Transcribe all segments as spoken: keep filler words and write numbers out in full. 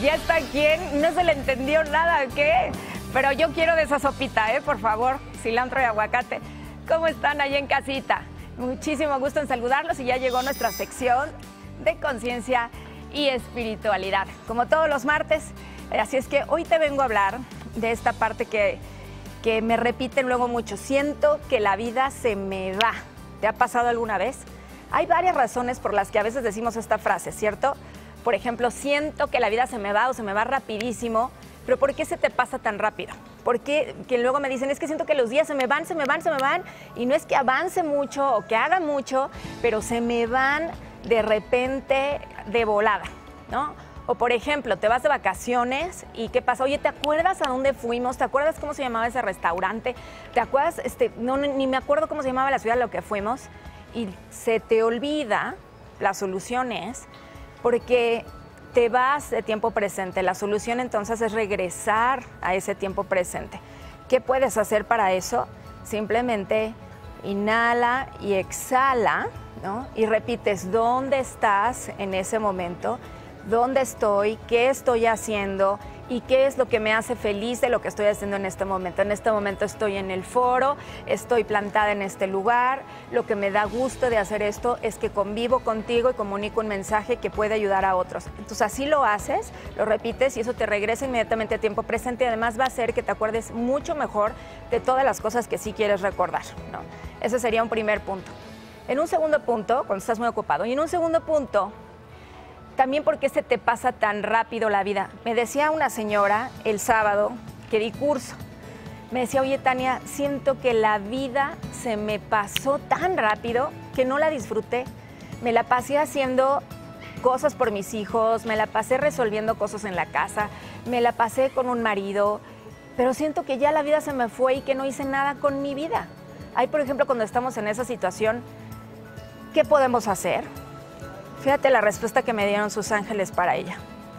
Ya está quien, no se le entendió nada, ¿qué? Pero yo quiero de esa sopita, ¿eh? Por favor, cilantro y aguacate. ¿Cómo están allá en casita? Muchísimo gusto en saludarlos y ya llegó nuestra sección de conciencia y espiritualidad, como todos los martes. Así es que hoy te vengo a hablar de esta parte que, que me repiten luego mucho. Siento que la vida se me va. ¿Te ha pasado alguna vez? Hay varias razones por las que a veces decimos esta frase, ¿cierto? Por ejemplo, siento que la vida se me va o se me va rapidísimo, pero ¿por qué se te pasa tan rápido? ¿Por qué? Que luego me dicen, es que siento que los días se me van, se me van, se me van, y no es que avance mucho o que haga mucho, pero se me van de repente de volada, ¿no? O por ejemplo, te vas de vacaciones y ¿qué pasa? Oye, ¿te acuerdas a dónde fuimos? ¿Te acuerdas cómo se llamaba ese restaurante? ¿Te acuerdas? Este, no, ni me acuerdo cómo se llamaba la ciudad a la que fuimos. Y se te olvida, la solución es porque te vas de tiempo presente. La solución entonces es regresar a ese tiempo presente. ¿Qué puedes hacer para eso? Simplemente inhala y exhala, ¿no? Y repites dónde estás en ese momento, dónde estoy, qué estoy haciendo y qué es lo que me hace feliz de lo que estoy haciendo en este momento. En este momento estoy en el foro, estoy plantada en este lugar, lo que me da gusto de hacer esto es que convivo contigo y comunico un mensaje que puede ayudar a otros. Entonces así lo haces, lo repites y eso te regresa inmediatamente a tiempo presente y además va a hacer que te acuerdes mucho mejor de todas las cosas que sí quieres recordar, ¿no? Ese sería un primer punto. En un segundo punto, cuando estás muy ocupado, y en un segundo punto, también por qué se te pasa tan rápido la vida. Me decía una señora el sábado que di curso, me decía, oye Tania, siento que la vida se me pasó tan rápido que no la disfruté. Me la pasé haciendo cosas por mis hijos, me la pasé resolviendo cosas en la casa, me la pasé con un marido, pero siento que ya la vida se me fue y que no hice nada con mi vida. Ahí, por ejemplo, cuando estamos en esa situación, ¿qué podemos hacer? Fíjate la respuesta que me dieron sus ángeles para ella.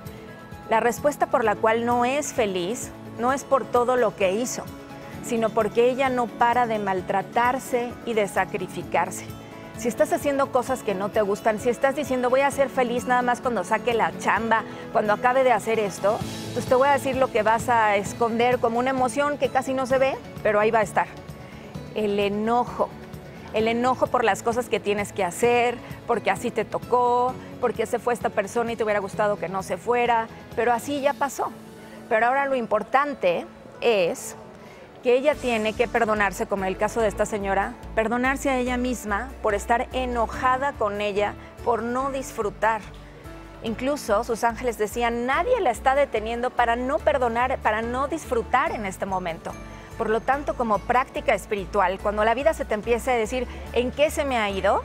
La respuesta por la cual no es feliz no es por todo lo que hizo, sino porque ella no para de maltratarse y de sacrificarse. Si estás haciendo cosas que no te gustan, si estás diciendo voy a ser feliz nada más cuando saque la chamba, cuando acabe de hacer esto, pues te voy a decir lo que vas a esconder como una emoción que casi no se ve, pero ahí va a estar. El enojo. El enojo por las cosas que tienes que hacer, porque así te tocó, porque se fue esta persona y te hubiera gustado que no se fuera, pero así ya pasó. Pero ahora lo importante es que ella tiene que perdonarse, como en el caso de esta señora, perdonarse a ella misma por estar enojada con ella, por no disfrutar. Incluso sus ángeles decían, nadie la está deteniendo para no perdonar, para no disfrutar en este momento. Por lo tanto, como práctica espiritual, cuando la vida se te empiece a decir ¿en qué se me ha ido?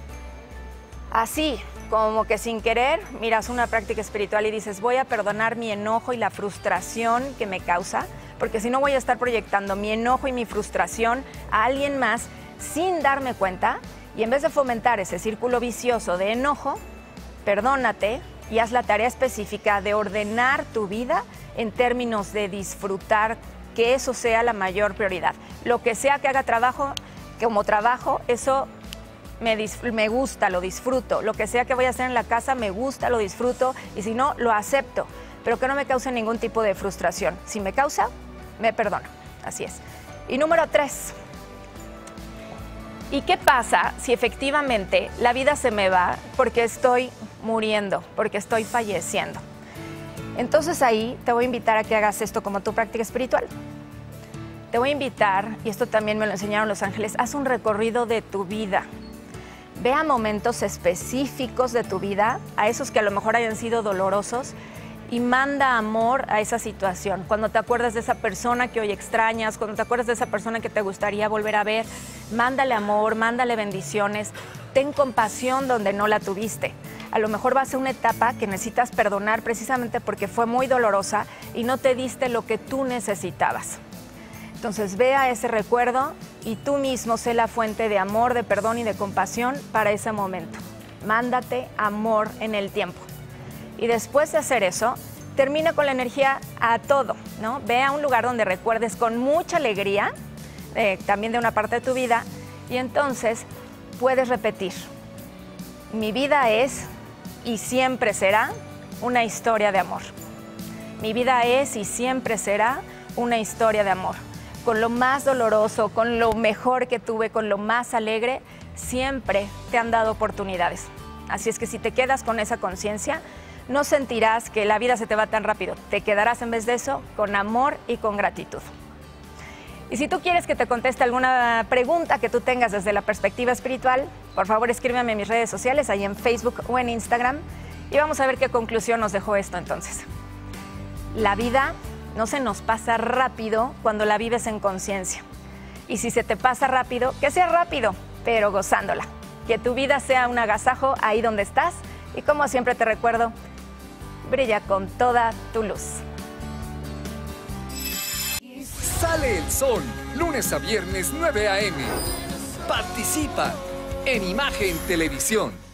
Así, como que sin querer, miras una práctica espiritual y dices voy a perdonar mi enojo y la frustración que me causa, porque si no voy a estar proyectando mi enojo y mi frustración a alguien más sin darme cuenta, y en vez de fomentar ese círculo vicioso de enojo, perdónate y haz la tarea específica de ordenar tu vida en términos de disfrutar, que eso sea la mayor prioridad. Lo que sea que haga trabajo, como trabajo, eso me, me gusta, lo disfruto. Lo que sea que voy a hacer en la casa, me gusta, lo disfruto. Y si no, lo acepto, pero que no me cause ningún tipo de frustración. Si me causa, me perdono. Así es. Y número tres. ¿Y qué pasa si efectivamente la vida se me va porque estoy muriendo, porque estoy falleciendo? Entonces ahí te voy a invitar a que hagas esto como tu práctica espiritual. Te voy a invitar, y esto también me lo enseñaron los ángeles, haz un recorrido de tu vida. Ve a momentos específicos de tu vida, a esos que a lo mejor hayan sido dolorosos, y manda amor a esa situación. Cuando te acuerdas de esa persona que hoy extrañas, cuando te acuerdas de esa persona que te gustaría volver a ver, mándale amor, mándale bendiciones, ten compasión donde no la tuviste. A lo mejor va a ser una etapa que necesitas perdonar precisamente porque fue muy dolorosa y no te diste lo que tú necesitabas. Entonces ve a ese recuerdo y tú mismo sé la fuente de amor, de perdón y de compasión para ese momento. Mándate amor en el tiempo. Y después de hacer eso, termina con la energía a todo, ¿no? Ve a un lugar donde recuerdes con mucha alegría, eh, también de una parte de tu vida, y entonces puedes repetir. Mi vida es y siempre será una historia de amor. Mi vida es y siempre será una historia de amor. Con lo más doloroso, con lo mejor que tuve, con lo más alegre, siempre te han dado oportunidades. Así es que si te quedas con esa conciencia, no sentirás que la vida se te va tan rápido. Te quedarás en vez de eso con amor y con gratitud. Y si tú quieres que te conteste alguna pregunta que tú tengas desde la perspectiva espiritual, por favor escríbeme en mis redes sociales, ahí en Facebook o en Instagram, y vamos a ver qué conclusión nos dejó esto entonces. La vida no se nos pasa rápido cuando la vives en conciencia. Y si se te pasa rápido, que sea rápido, pero gozándola. Que tu vida sea un agasajo ahí donde estás, y como siempre te recuerdo, brilla con toda tu luz. Sale el sol, lunes a viernes nueve a eme. Participa en Imagen Televisión.